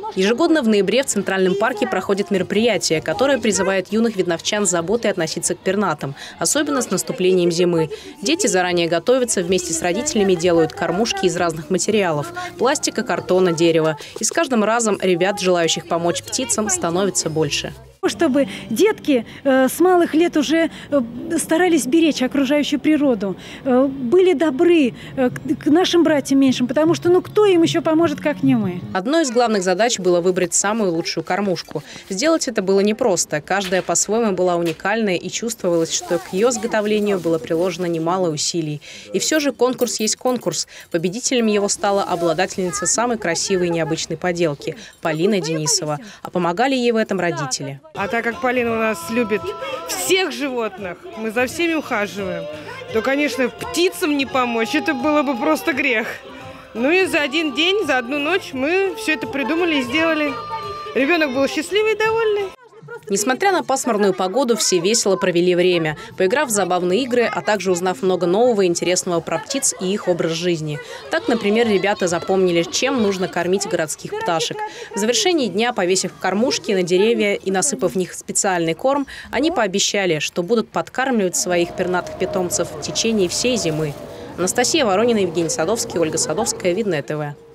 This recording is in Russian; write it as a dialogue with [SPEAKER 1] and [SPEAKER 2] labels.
[SPEAKER 1] Ежегодно в ноябре в Центральном парке проходит мероприятие, которое призывает юных видновчан с заботой относиться к пернатым, особенно с наступлением зимы. Дети заранее готовятся, вместе с родителями делают кормушки из разных материалов – пластика, картона, дерева. И с каждым разом ребят, желающих помочь птицам, становится больше.
[SPEAKER 2] Чтобы детки с малых лет уже старались беречь окружающую природу, были добры к нашим братьям меньшим, потому что кто им еще поможет, как не мы.
[SPEAKER 1] Одной из главных задач было выбрать самую лучшую кормушку. Сделать это было непросто. Каждая по-своему была уникальная, и чувствовалось, что к ее изготовлению было приложено немало усилий. И все же конкурс есть конкурс. Победителем его стала обладательница самой красивой и необычной поделки – Полина Денисова. А помогали ей в этом родители.
[SPEAKER 3] А так как Полина у нас любит всех животных, мы за всеми ухаживаем, то, конечно, птицам не помочь, это было бы просто грех. Ну и за один день, за одну ночь мы все это придумали и сделали. Ребенок был счастливый и довольный.
[SPEAKER 1] Несмотря на пасмурную погоду, все весело провели время, поиграв в забавные игры, а также узнав много нового и интересного про птиц и их образ жизни. Так, например, ребята запомнили, чем нужно кормить городских пташек. В завершении дня, повесив кормушки на деревья и насыпав в них специальный корм, они пообещали, что будут подкармливать своих пернатых питомцев в течение всей зимы. Анастасия Воронина, Евгений Садовский, Ольга Садовская, Видное ТВ.